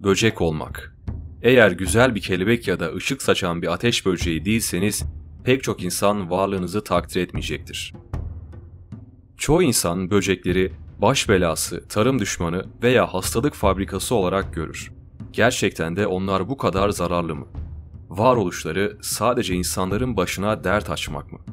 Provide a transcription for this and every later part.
böcek olmak. Eğer güzel bir kelebek ya da ışık saçan bir ateş böceği değilseniz, pek çok insan varlığınızı takdir etmeyecektir. Çoğu insan böcekleri baş belası, tarım düşmanı veya hastalık fabrikası olarak görür. Gerçekten de onlar bu kadar zararlı mı? Varoluşları sadece insanların başına dert açmak mı?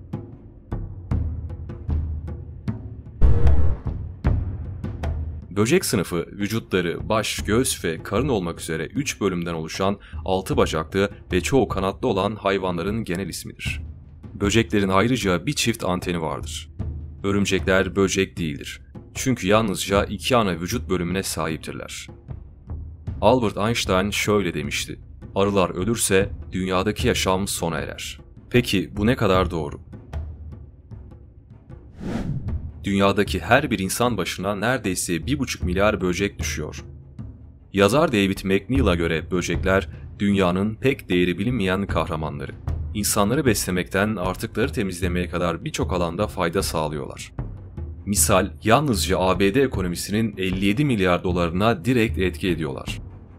Böcek sınıfı vücutları baş, göğüs ve karın olmak üzere 3 bölümden oluşan 6 bacaklı ve çoğu kanatlı olan hayvanların genel ismidir. Böceklerin ayrıca bir çift anteni vardır. Örümcekler böcek değildir. Çünkü yalnızca 2 ana vücut bölümüne sahiptirler. Albert Einstein şöyle demişti: "Arılar ölürse dünyadaki yaşam sona erer." Peki bu ne kadar doğru? Dünyadaki her bir insan başına neredeyse 1,5 milyar böcek düşüyor. Yazar David McNeil'a göre böcekler dünyanın pek değeri bilinmeyen kahramanları. İnsanları beslemekten artıkları temizlemeye kadar birçok alanda fayda sağlıyorlar. Misal, yalnızca ABD ekonomisinin 57 milyar dolarına direkt etki ediyorlar.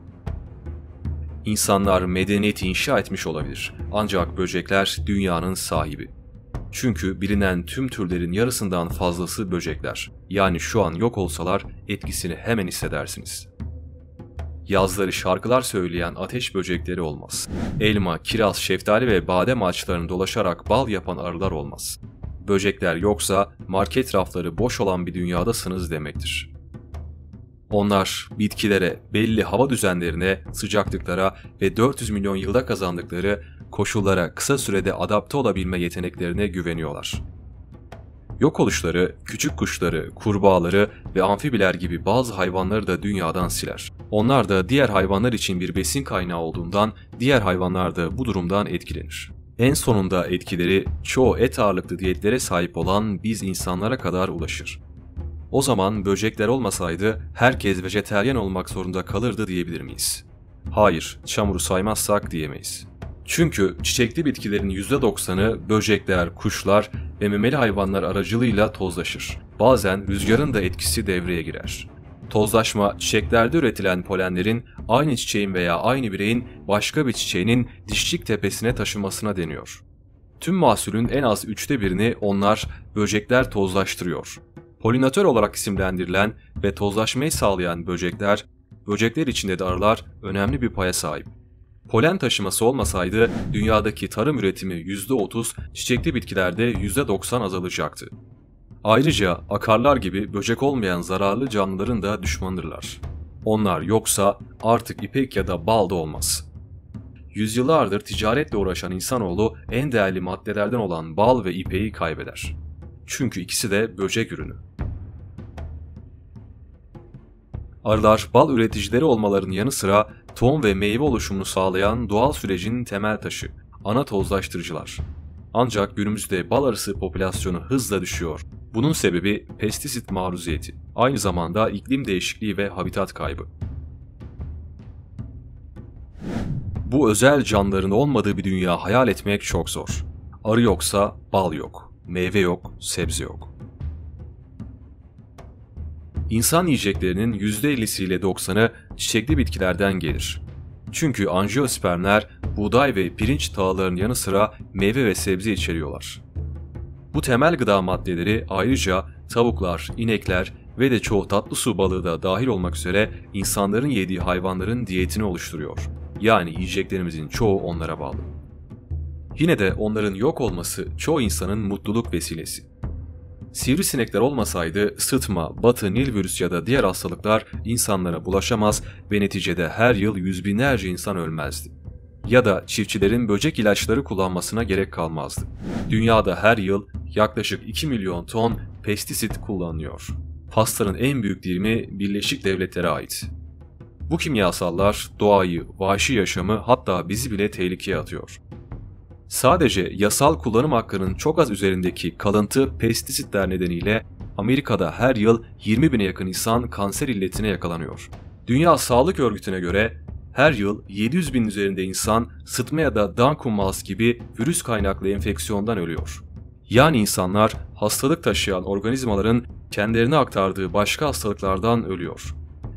İnsanlar medeniyeti inşa etmiş olabilir, ancak böcekler dünyanın sahibi. Çünkü bilinen tüm türlerin yarısından fazlası böcekler. Yani şu an yok olsalar etkisini hemen hissedersiniz. Yazları şarkılar söyleyen ateş böcekleri olmaz. Elma, kiraz, şeftali ve badem ağaçlarını dolaşarak bal yapan arılar olmaz. Böcekler yoksa market rafları boş olan bir dünyadasınız demektir. Onlar bitkilere, belli hava düzenlerine, sıcaklıklara ve 400 milyon yılda kazandıkları koşullara kısa sürede adapte olabilme yeteneklerine güveniyorlar. Yok oluşları, küçük kuşları, kurbağaları ve amfibiler gibi bazı hayvanları da dünyadan siler. Onlar da diğer hayvanlar için bir besin kaynağı olduğundan diğer hayvanlar da bu durumdan etkilenir. En sonunda etkileri çoğu et ağırlıklı diyetlere sahip olan biz insanlara kadar ulaşır. O zaman böcekler olmasaydı herkes vejeteryan olmak zorunda kalırdı diyebilir miyiz? Hayır, çamuru saymazsak diyemeyiz. Çünkü çiçekli bitkilerin %90'ı böcekler, kuşlar ve memeli hayvanlar aracılığıyla tozlaşır. Bazen rüzgarın da etkisi devreye girer. Tozlaşma, çiçeklerde üretilen polenlerin aynı çiçeğin veya aynı bireyin başka bir çiçeğinin dişçik tepesine taşınmasına deniyor. Tüm mahsulün en az 1/3'ünü onlar, böcekler tozlaştırıyor. Polinatör olarak isimlendirilen ve tozlaşmayı sağlayan böcekler, böcekler içinde de arılar önemli bir paya sahip. Polen taşıması olmasaydı dünyadaki tarım üretimi %30, çiçekli bitkilerde %90 azalacaktı. Ayrıca akarlar gibi böcek olmayan zararlı canlıların da düşmanıdırlar. Onlar yoksa artık ipek ya da bal da olmaz. Yüzyıllardır ticaretle uğraşan insanoğlu en değerli maddelerden olan bal ve ipeği kaybeder. Çünkü ikisi de böcek ürünü. Arılar bal üreticileri olmalarının yanı sıra tohum ve meyve oluşumunu sağlayan doğal sürecin temel taşı, ana tozlaştırıcılar. Ancak günümüzde bal arısı popülasyonu hızla düşüyor. Bunun sebebi pestisit maruziyeti, aynı zamanda iklim değişikliği ve habitat kaybı. Bu özel canlıların olmadığı bir dünya hayal etmek çok zor. Arı yoksa bal yok, meyve yok, sebze yok. İnsan yiyeceklerinin %50'siyle 90'ı çiçekli bitkilerden gelir. Çünkü anjiyospermler buğday ve pirinç tahıllarının yanı sıra meyve ve sebze içeriyorlar. Bu temel gıda maddeleri ayrıca tavuklar, inekler ve de çoğu tatlı su balığı da dahil olmak üzere insanların yediği hayvanların diyetini oluşturuyor. Yani yiyeceklerimizin çoğu onlara bağlı. Yine de onların yok olması çoğu insanın mutluluk vesilesi. Sivrisinekler olmasaydı sıtma, batı Nil virüsü ya da diğer hastalıklar insanlara bulaşamaz ve neticede her yıl yüz binlerce insan ölmezdi. Ya da çiftçilerin böcek ilaçları kullanmasına gerek kalmazdı. Dünyada her yıl yaklaşık 2 milyon ton pestisit kullanılıyor. Pastanın en büyük dilimi Birleşik Devletlere ait. Bu kimyasallar doğayı, vahşi yaşamı hatta bizi bile tehlikeye atıyor. Sadece yasal kullanım hakkının çok az üzerindeki kalıntı pestisitler nedeniyle Amerika'da her yıl 20 bine yakın insan kanser illetine yakalanıyor. Dünya Sağlık Örgütü'ne göre her yıl 700 bin üzerinde insan sıtma ya da Dunkelmans gibi virüs kaynaklı enfeksiyondan ölüyor. Yani insanlar hastalık taşıyan organizmaların kendilerine aktardığı başka hastalıklardan ölüyor.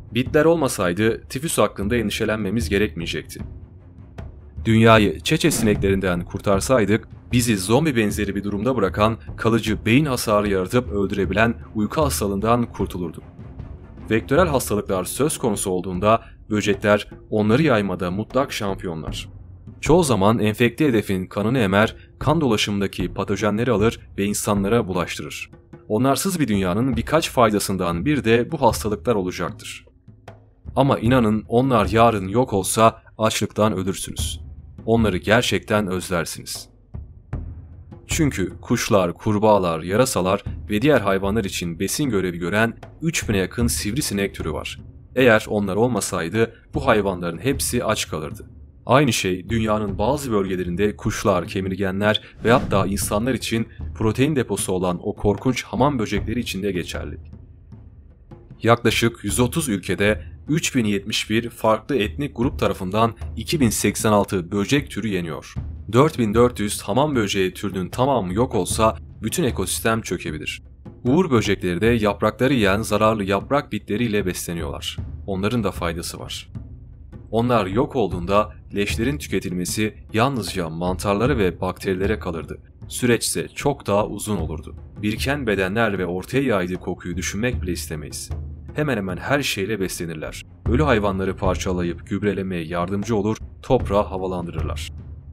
Bitler olmasaydı tifüs hakkında endişelenmemiz gerekmeyecekti. Dünyayı çeçe sineklerinden kurtarsaydık, bizi zombi benzeri bir durumda bırakan, kalıcı beyin hasarı yaratıp öldürebilen uyku hastalığından kurtulurduk. Vektörel hastalıklar söz konusu olduğunda böcekler onları yaymada mutlak şampiyonlar. Çoğu zaman enfekte hedefin kanını emer, kan dolaşımındaki patojenleri alır ve insanlara bulaştırır. Onlarsız bir dünyanın birkaç faydasından bir de bu hastalıklar olacaktır. Ama inanın onlar yarın yok olsa açlıktan ölürsünüz. Onları gerçekten özlersiniz. Çünkü kuşlar, kurbağalar, yarasalar ve diğer hayvanlar için besin görevi gören 3000'e yakın sivrisinek türü var. Eğer onlar olmasaydı bu hayvanların hepsi aç kalırdı. Aynı şey dünyanın bazı bölgelerinde kuşlar, kemirgenler ve hatta insanlar için protein deposu olan o korkunç hamam böcekleri için de geçerli. Yaklaşık 130 ülkede 3071 farklı etnik grup tarafından 2086 böcek türü yeniyor. 4400 hamam böceği türünün tamamı yok olsa bütün ekosistem çökebilir. Uğur böcekleri de yaprakları yiyen zararlı yaprak bitleriyle besleniyorlar. Onların da faydası var. Onlar yok olduğunda leşlerin tüketilmesi yalnızca mantarlara ve bakterilere kalırdı. Süreç ise çok daha uzun olurdu. Biriken bedenler ve ortaya yaydığı kokuyu düşünmek bile istemeyiz. Hemen hemen her şeyle beslenirler. Ölü hayvanları parçalayıp gübrelemeye yardımcı olur, toprağı havalandırırlar.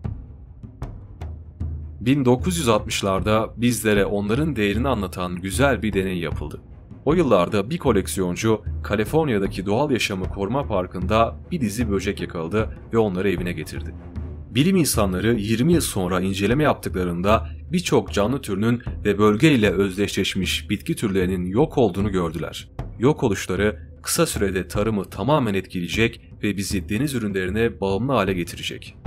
1960'larda bizlere onların değerini anlatan güzel bir deney yapıldı. O yıllarda bir koleksiyoncu Kaliforniya'daki Doğal Yaşamı Koruma Parkı'nda bir dizi böcek yakaladı ve onları evine getirdi. Bilim insanları 20 yıl sonra inceleme yaptıklarında birçok canlı türünün ve bölgeyle özdeşleşmiş bitki türlerinin yok olduğunu gördüler. Yok oluşları kısa sürede tarımı tamamen etkileyecek ve bizi deniz ürünlerine bağımlı hale getirecek.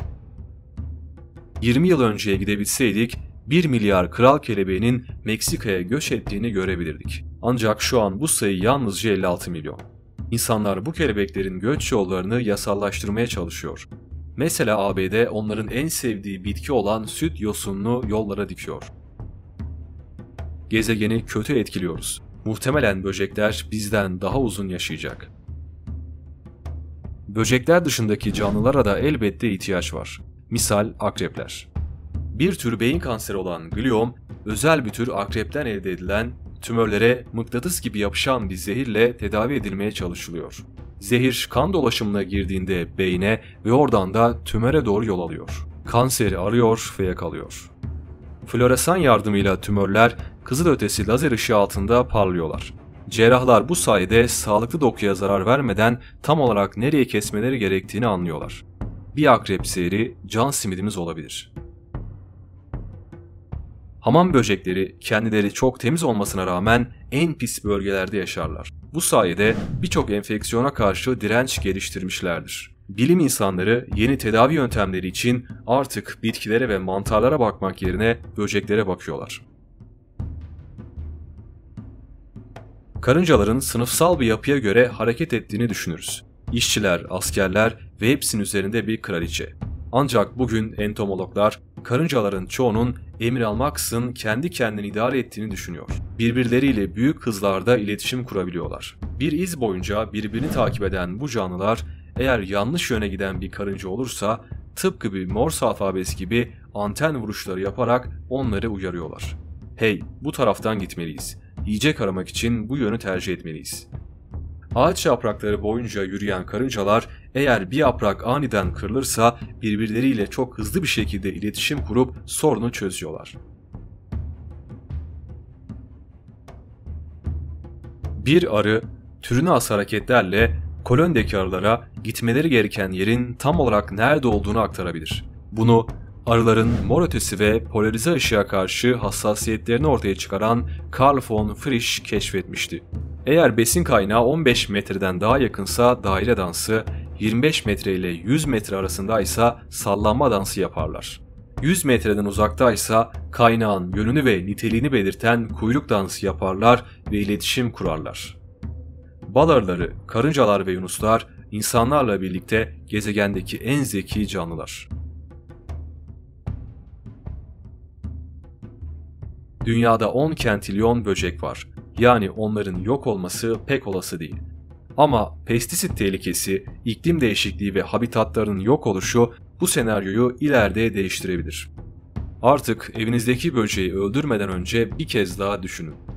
20 yıl önceye gidebilseydik 1 milyar kral kelebeğinin Meksika'ya göç ettiğini görebilirdik. Ancak şu an bu sayı yalnızca 56 milyon. İnsanlar bu kelebeklerin göç yollarını yasallaştırmaya çalışıyor. Mesela ABD onların en sevdiği bitki olan süt yosununu yollara dikiyor. Gezegeni kötü etkiliyoruz. Muhtemelen böcekler bizden daha uzun yaşayacak. Böcekler dışındaki canlılara da elbette ihtiyaç var. Misal akrepler. Bir tür beyin kanseri olan gliom, özel bir tür akrepten elde edilen tümörlere mıknatıs gibi yapışan bir zehirle tedavi edilmeye çalışılıyor. Zehir kan dolaşımına girdiğinde beyne ve oradan da tümöre doğru yol alıyor. Kanseri arıyor ve yakalıyor. Floresan yardımıyla tümörler kızılötesi lazer ışığı altında parlıyorlar. Cerrahlar bu sayede sağlıklı dokuya zarar vermeden tam olarak nereye kesmeleri gerektiğini anlıyorlar. Bir akrep zehri can simidimiz olabilir. Hamam böcekleri kendileri çok temiz olmasına rağmen en pis bölgelerde yaşarlar. Bu sayede birçok enfeksiyona karşı direnç geliştirmişlerdir. Bilim insanları yeni tedavi yöntemleri için artık bitkilere ve mantarlara bakmak yerine böceklere bakıyorlar. Karıncaların sınıfsal bir yapıya göre hareket ettiğini düşünürüz. İşçiler, askerler ve hepsinin üzerinde bir kraliçe. Ancak bugün entomologlar karıncaların çoğunun emir almaksızın kendi kendini idare ettiğini düşünüyor. Birbirleriyle büyük hızlarda iletişim kurabiliyorlar. Bir iz boyunca birbirini takip eden bu canlılar eğer yanlış yöne giden bir karınca olursa tıpkı bir Morse alfabesi gibi anten vuruşları yaparak onları uyarıyorlar. Hey, bu taraftan gitmeliyiz. Yiyecek aramak için bu yönü tercih etmeliyiz. Ağaç yaprakları boyunca yürüyen karıncalar eğer bir yaprak aniden kırılırsa birbirleriyle çok hızlı bir şekilde iletişim kurup sorunu çözüyorlar. Bir arı türüne has hareketlerle kolonideki arılara gitmeleri gereken yerin tam olarak nerede olduğunu aktarabilir. Bunu arıların mor ötesi ve polarize ışığa karşı hassasiyetlerini ortaya çıkaran Carl von Frisch keşfetmişti. Eğer besin kaynağı 15 metreden daha yakınsa daire dansı, 25 metre ile 100 metre arasındaysa sallanma dansı yaparlar. 100 metreden uzaktaysa kaynağın yönünü ve niteliğini belirten kuyruk dansı yaparlar ve iletişim kurarlar. Bal arıları, karıncalar ve yunuslar insanlarla birlikte gezegendeki en zeki canlılar. Dünyada 10 kentilyon böcek var. Yani onların yok olması pek olası değil. Ama pestisit tehlikesi, iklim değişikliği ve habitatların yok oluşu bu senaryoyu ileride değiştirebilir. Artık evinizdeki böceği öldürmeden önce bir kez daha düşünün.